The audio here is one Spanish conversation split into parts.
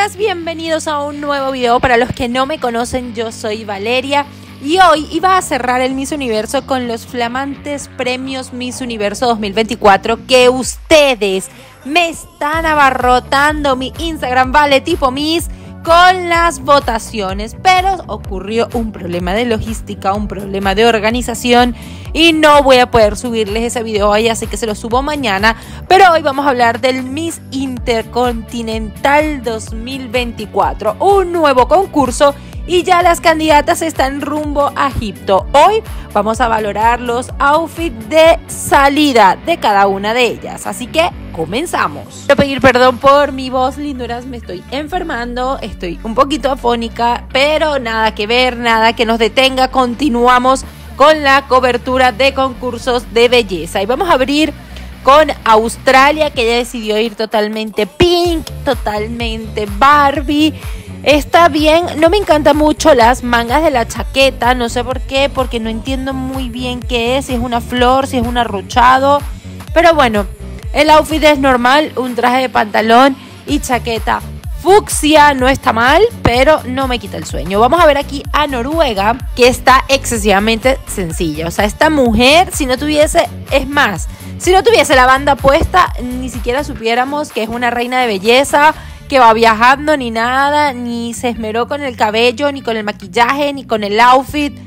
buenas, bienvenidos a un nuevo video. Para los que no me conocen, yo soy Valeria y hoy iba a cerrar el Miss Universo con los flamantes premios Miss Universo 2024 que ustedes me están abarrotando mi Instagram ValeTipoMiss con las votaciones, pero ocurrió un problema de logística, un problema de organización y no voy a poder subirles ese video hoy, así que se lo subo mañana. Pero hoy vamos a hablar del Miss Intercontinental 2024, un nuevo concurso y ya las candidatas están rumbo a Egipto. Hoy vamos a valorar los outfits de salida de cada una de ellas, así que comenzamos. Quiero pedir perdón por mi voz, linduras, me estoy enfermando, estoy un poquito afónica, pero nada que ver, nada que nos detenga. Continuamos con la cobertura de concursos de belleza y vamos a abrir con Australia, que ya decidió ir totalmente pink, totalmente Barbie. Está bien, no me encantan mucho las mangas de la chaqueta, no sé por qué, porque no entiendo muy bien qué es, si es una flor, si es un arrochado, pero bueno, el outfit es normal, un traje de pantalón y chaqueta fucsia, no está mal, pero no me quita el sueño. Vamos a ver aquí a Noruega, que está excesivamente sencilla, o sea, esta mujer, si no tuviese, es más, si no tuviese la banda puesta, ni siquiera supiéramos que es una reina de belleza, que va viajando ni nada, ni se esmeró con el cabello, ni con el maquillaje, ni con el outfit,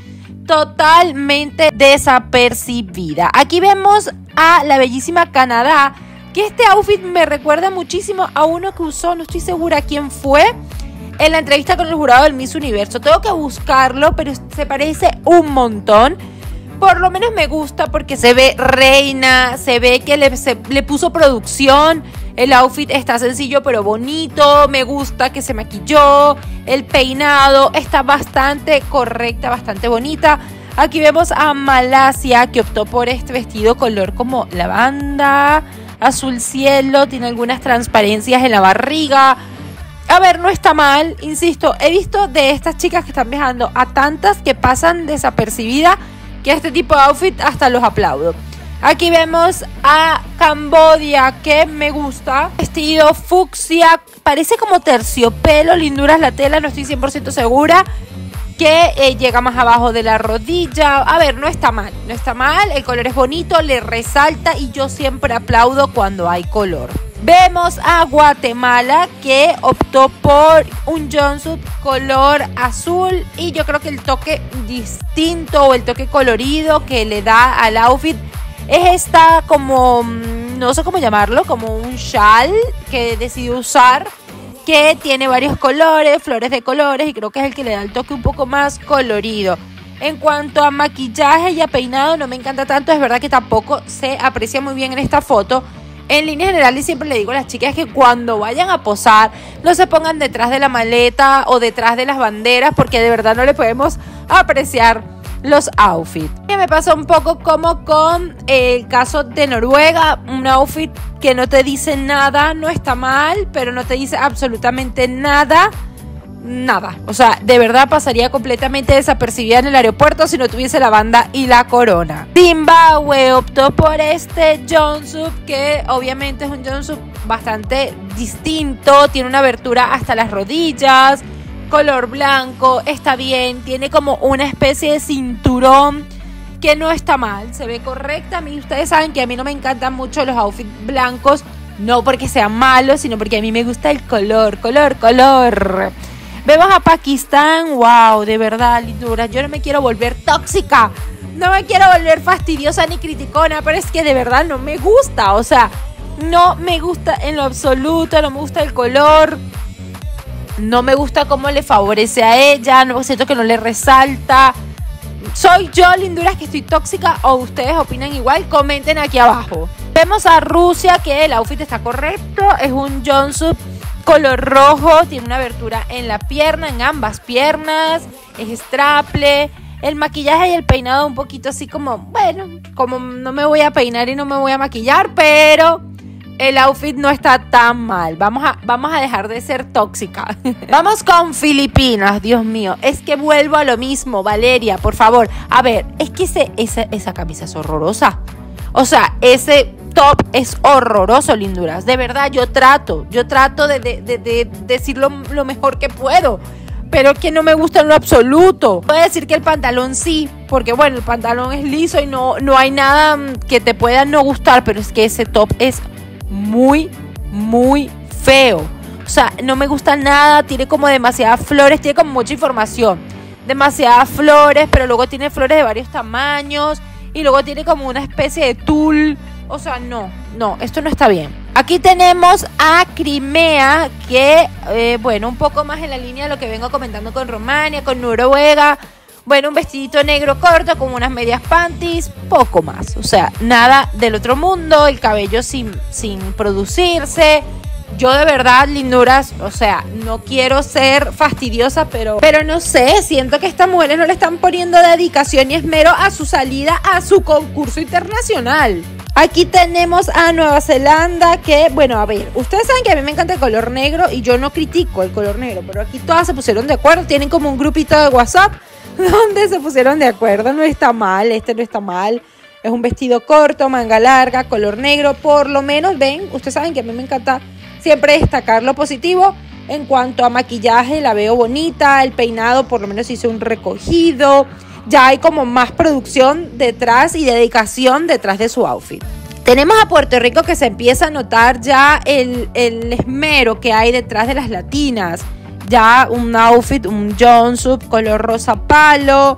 totalmente desapercibida. Aquí vemos a la bellísima Canadá, que este outfit me recuerda muchísimo a uno que usó, no estoy segura quién fue, en la entrevista con el jurado del Miss Universo. Tengo que buscarlo, pero se parece un montón. Por lo menos me gusta porque se ve reina, se ve que le puso producción. El outfit está sencillo pero bonito, me gusta que se maquilló, el peinado está bastante correcta, bastante bonita. Aquí vemos a Malasia, que optó por este vestido color como lavanda, azul cielo, tiene algunas transparencias en la barriga. A ver, no está mal, insisto, he visto de estas chicas que están viajando a tantas que pasan desapercibidas que este tipo de outfit hasta los aplaudo. Aquí vemos a Cambodia, que me gusta. Vestido fucsia, parece como terciopelo, linduras la tela, no estoy 100% segura. Que llega más abajo de la rodilla. A ver, no está mal, no está mal. El color es bonito, le resalta y yo siempre aplaudo cuando hay color. Vemos a Guatemala, que optó por un jumpsuit color azul y yo creo que el toque distinto o el toque colorido que le da al outfit es esta como, no sé cómo llamarlo, como un chal que decidió usar, que tiene varios colores, flores de colores, y creo que es el que le da el toque un poco más colorido. En cuanto a maquillaje y a peinado, no me encanta tanto, es verdad que tampoco se aprecia muy bien en esta foto. En líneas generales siempre le digo a las chicas que cuando vayan a posar no se pongan detrás de la maleta o detrás de las banderas, porque de verdad no le podemos apreciar los outfits. Y me pasa un poco como con el caso de Noruega, un outfit que no te dice nada, no está mal, pero no te dice absolutamente nada. O sea, de verdad pasaría completamente desapercibida en el aeropuerto si no tuviese la banda y la corona. Zimbabue optó por este jumpsuit, que obviamente es un jumpsuit bastante distinto, tiene una abertura hasta las rodillas, color blanco, está bien, tiene como una especie de cinturón que no está mal, se ve correcta. A mí, ustedes saben que a mí no me encantan mucho los outfits blancos, no porque sean malos, sino porque a mí me gusta el color. Vemos a Pakistán, wow, de verdad, lindura, yo no me quiero volver tóxica, no me quiero volver fastidiosa ni criticona, pero es que de verdad no me gusta, o sea, no me gusta en lo absoluto, no me gusta el color, no me gusta cómo le favorece a ella, no siento que no le resalta. ¿Soy yo, linduras, que estoy tóxica o ustedes opinan igual? Comenten aquí abajo. Vemos a Rusia, que el outfit está correcto, es un jumpsuit color rojo, tiene una abertura en la pierna, en ambas piernas, es straple, el maquillaje y el peinado un poquito así como, bueno, como no me voy a peinar y no me voy a maquillar, pero el outfit no está tan mal. Vamos a dejar de ser tóxica. Vamos con Filipinas, Dios mío, es que vuelvo a lo mismo, Valeria, por favor. A ver, es que esa camisa es horrorosa. O sea, ese top es horroroso, linduras. De verdad, yo trato de decir lo mejor que puedo, pero que no me gusta en lo absoluto. Puedo decir que el pantalón sí, porque bueno, el pantalón es liso y no hay nada que te pueda no gustar, pero es que ese top es muy, muy feo. O sea, no me gusta nada, tiene como demasiadas flores, tiene como mucha información. Demasiadas flores, pero luego tiene flores de varios tamaños y luego tiene como una especie de tul. O sea, no, esto no está bien. Aquí tenemos a Crimea, que, bueno, un poco más en la línea de lo que vengo comentando con Romania, con Noruega. Bueno, un vestidito negro corto con unas medias panties, poco más. O sea, nada del otro mundo, el cabello sin producirse. Yo de verdad, linduras, o sea, no quiero ser fastidiosa, pero no sé, siento que estas mujeres no le están poniendo dedicación y esmero a su salida a su concurso internacional. Aquí tenemos a Nueva Zelanda que, bueno, a ver, ustedes saben que a mí me encanta el color negro y yo no critico el color negro, pero aquí todas se pusieron de acuerdo, tienen como un grupito de WhatsApp donde se pusieron de acuerdo, no está mal, este no está mal. Es un vestido corto, manga larga, color negro, por lo menos, ven, ustedes saben que a mí me encanta siempre destacar lo positivo. En cuanto a maquillaje, la veo bonita, el peinado por lo menos hice un recogido, ya hay como más producción detrás y dedicación detrás de su outfit. Tenemos a Puerto Rico que se empieza a notar ya el esmero que hay detrás de las latinas, ya un outfit, un jumpsuit color rosa palo,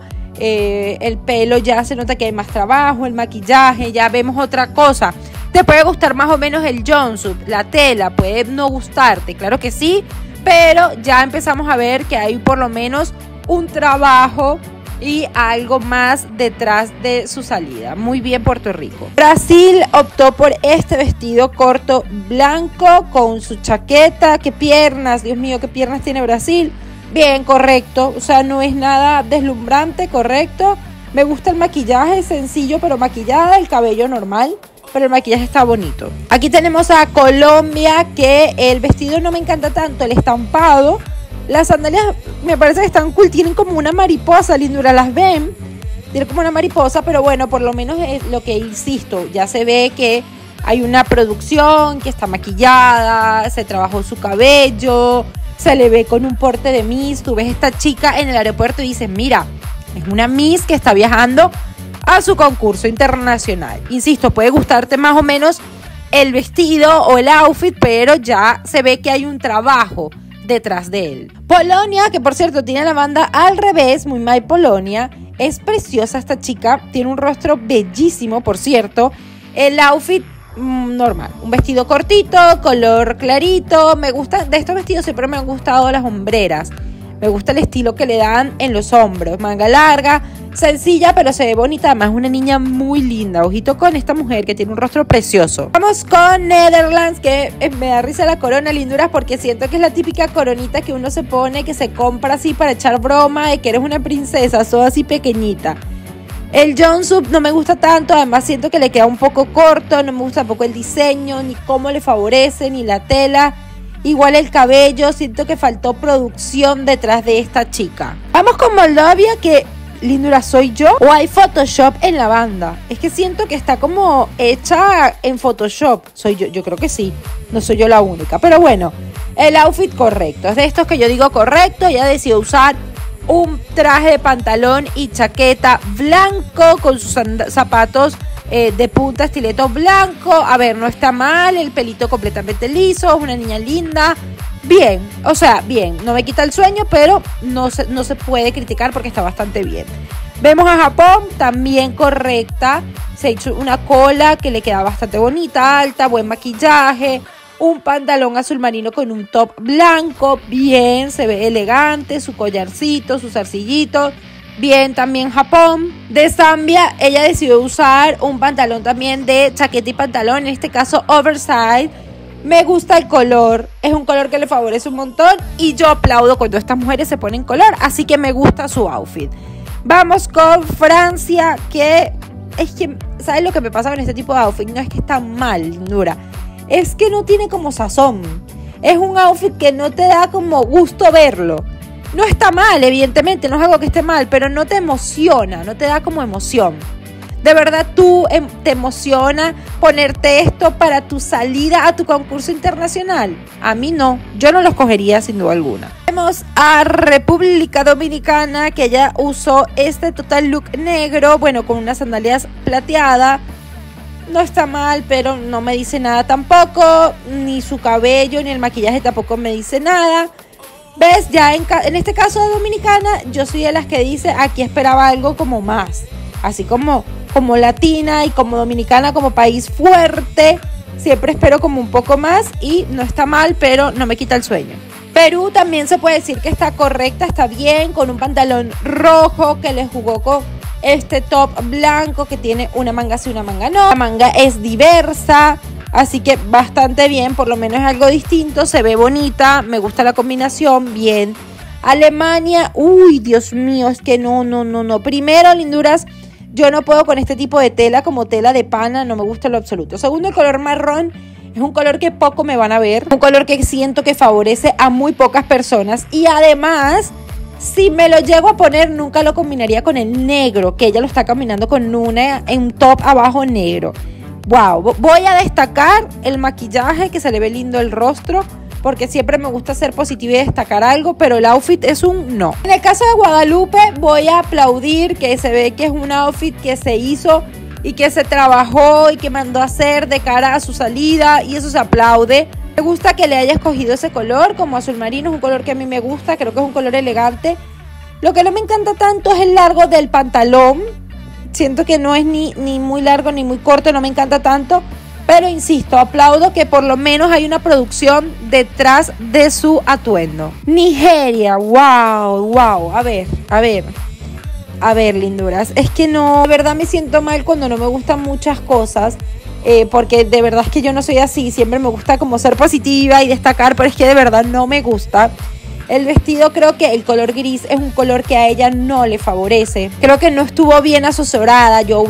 el pelo ya se nota que hay más trabajo, el maquillaje, ya vemos otra cosa. Te puede gustar más o menos el jumpsuit, la tela, puede no gustarte, claro que sí, pero ya empezamos a ver que hay por lo menos un trabajo y algo más detrás de su salida. Muy bien, Puerto Rico. Brasil optó por este vestido corto blanco con su chaqueta. ¡Qué piernas! Dios mío, qué piernas tiene Brasil. Bien, correcto, o sea, no es nada deslumbrante, correcto. Me gusta el maquillaje, sencillo pero maquillada, el cabello normal, pero el maquillaje está bonito. Aquí tenemos a Colombia, que el vestido no me encanta tanto, el estampado. Las sandalias me parece que están cool, tienen como una mariposa, lindura, las ven. Tienen como una mariposa, pero bueno, por lo menos es lo que insisto, ya se ve que hay una producción, que está maquillada, se trabajó su cabello, se le ve con un porte de Miss. Tú ves esta chica en el aeropuerto y dices, mira, es una Miss que está viajando a su concurso internacional. Insisto, puede gustarte más o menos el vestido o el outfit, pero ya se ve que hay un trabajo detrás de él. Polonia, que por cierto tiene la banda al revés, muy My Polonia, es preciosa esta chica, tiene un rostro bellísimo, por cierto. El outfit normal, un vestido cortito, color clarito. Me gusta, de estos vestidos siempre me han gustado las hombreras. Me gusta el estilo que le dan en los hombros, manga larga, sencilla, pero se ve bonita. Además, una niña muy linda. Ojito con esta mujer que tiene un rostro precioso. Vamos con Netherlands, que me da risa la corona, linduras, porque siento que es la típica coronita que uno se pone, que se compra así para echar broma de que eres una princesa, toda así pequeñita. El jumpsuit no me gusta tanto, además siento que le queda un poco corto, no me gusta tampoco el diseño, ni cómo le favorece, ni la tela. Igual el cabello, siento que faltó producción detrás de esta chica. Vamos con Moldavia, que, lindura, ¿soy yo? ¿O hay Photoshop en la banda? Es que siento que está como hecha en Photoshop. ¿Soy yo? Yo creo que sí. No soy yo la única. Pero bueno, el outfit correcto. Es de estos que yo digo correcto. Ella decidió usar un traje de pantalón y chaqueta blanco con sus zapatos de punta, estileto blanco. A ver, no está mal, el pelito completamente liso, es una niña linda. Bien, o sea, bien, no me quita el sueño, pero no se puede criticar porque está bastante bien. Vemos a Japón, también correcta. Se ha hecho una cola que le queda bastante bonita, alta, buen maquillaje. Un pantalón azul marino con un top blanco, bien, se ve elegante, su collarcito, sus zarcillitos. Bien, también Japón. De Zambia, ella decidió usar un pantalón también de chaqueta y pantalón, en este caso oversize. Me gusta el color, es un color que le favorece un montón y yo aplaudo cuando estas mujeres se ponen color, así que me gusta su outfit. Vamos con Francia, que es que, ¿sabes lo que me pasa con este tipo de outfit? No es que está mal, dura, es que no tiene como sazón. Es un outfit que no te da como gusto verlo. No está mal, evidentemente, no es algo que esté mal, pero no te emociona, no te da como emoción. ¿De verdad tú te emociona ponerte esto para tu salida a tu concurso internacional? A mí no, yo no lo escogería sin duda alguna. Vemos a República Dominicana, que ella usó este total look negro, bueno, con unas sandalias plateadas. No está mal, pero no me dice nada tampoco, ni su cabello, ni el maquillaje tampoco me dice nada. ¿Ves? Ya en este caso de Dominicana, yo soy de las que dice, aquí esperaba algo como más, así como latina y como dominicana, como país fuerte, siempre espero como un poco más y no está mal, pero no me quita el sueño. Perú también se puede decir que está correcta, está bien, con un pantalón rojo que le jugó con este top blanco que tiene una manga sí, una manga no. La manga es diversa, así que bastante bien, por lo menos es algo distinto, se ve bonita, me gusta la combinación, bien. Alemania, uy, Dios mío, es que no. Primero, linduras, yo no puedo con este tipo de tela, como tela de pana, no me gusta en lo absoluto. Segundo, el color marrón es un color que poco me van a ver, un color que siento que favorece a muy pocas personas y además, si me lo llego a poner, nunca lo combinaría con el negro, que ella lo está combinando con un top abajo negro. Wow, voy a destacar el maquillaje, que se le ve lindo el rostro, porque siempre me gusta ser positiva y destacar algo, pero el outfit es un no. En el caso de Guadalupe, voy a aplaudir que se ve que es un outfit que se hizo y que se trabajó y que mandó a hacer de cara a su salida, y eso se aplaude. Me gusta que le haya escogido ese color como azul marino, es un color que a mí me gusta, creo que es un color elegante. Lo que no me encanta tanto es el largo del pantalón, siento que no es ni muy largo ni muy corto, no me encanta tanto. Pero insisto, aplaudo que por lo menos hay una producción detrás de su atuendo. Nigeria, wow. A ver, linduras. Es que no, de verdad me siento mal cuando no me gustan muchas cosas. Porque de verdad es que yo no soy así. Siempre me gusta como ser positiva y destacar, pero es que de verdad no me gusta. El vestido, creo que el color gris es un color que a ella no le favorece. Creo que no estuvo bien asesorada. Yo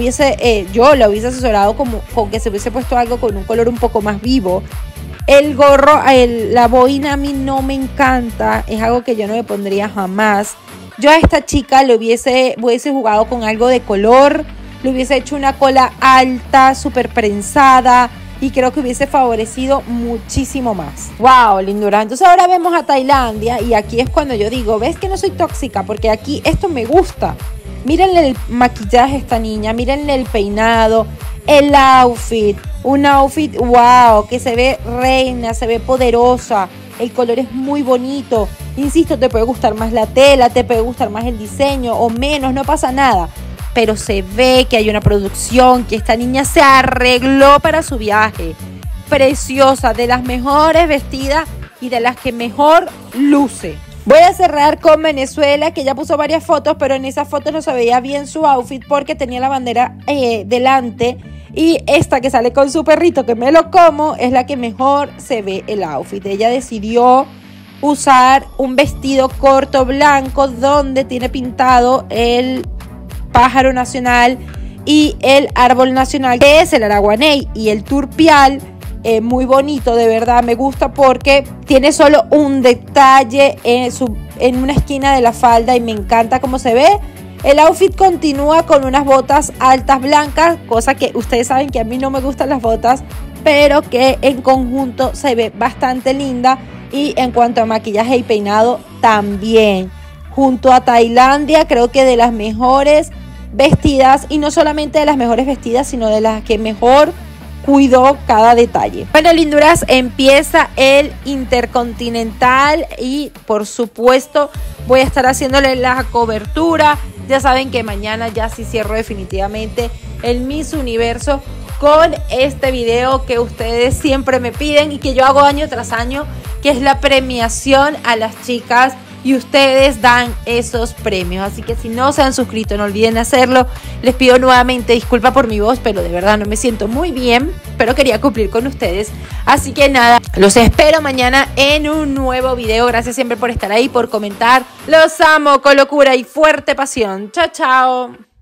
la hubiese asesorado con que se hubiese puesto algo con un color un poco más vivo. El gorro, la boina a mí no me encanta. Es algo que yo no me pondría jamás. Yo a esta chica le hubiese jugado con algo de color. Le hubiese hecho una cola alta, súper prensada. Y creo que hubiese favorecido muchísimo más. ¡Wow, lindura! Entonces ahora vemos a Tailandia. Y aquí es cuando yo digo, ¿ves que no soy tóxica? Porque aquí esto me gusta. Mírenle el maquillaje a esta niña. Mírenle el peinado. El outfit. Un outfit, wow, que se ve reina, se ve poderosa. El color es muy bonito. Insisto, te puede gustar más la tela, te puede gustar más el diseño o menos, no pasa nada. Pero se ve que hay una producción, que esta niña se arregló para su viaje. Preciosa, de las mejores vestidas y de las que mejor luce. Voy a cerrar con Venezuela, que ya puso varias fotos, pero en esas fotos no se veía bien su outfit porque tenía la bandera delante. Y esta que sale con su perrito, que me lo como, es la que mejor se ve el outfit. Ella decidió usar un vestido corto blanco donde tiene pintado el pájaro nacional y el árbol nacional, que es el araguaney, y el turpial, muy bonito, de verdad me gusta porque tiene solo un detalle en una esquina de la falda y me encanta cómo se ve. El outfit continúa con unas botas altas blancas, cosa que ustedes saben que a mí no me gustan las botas, pero que en conjunto se ve bastante linda. Y en cuanto a maquillaje y peinado también, junto a Tailandia, creo que de las mejores vestidas, y no solamente de las mejores vestidas, sino de las que mejor cuidó cada detalle. Bueno, linduras, empieza el Intercontinental y por supuesto voy a estar haciéndole la cobertura. Ya saben que mañana ya sí cierro definitivamente el Miss Universo con este video que ustedes siempre me piden y que yo hago año tras año, que es la premiación a las chicas, y ustedes dan esos premios. Así que si no se han suscrito, no olviden hacerlo. Les pido nuevamente disculpa por mi voz, pero de verdad no me siento muy bien, pero quería cumplir con ustedes. Así que nada, los espero mañana en un nuevo video. Gracias siempre por estar ahí, por comentar. Los amo con locura y fuerte pasión. Chao, chao.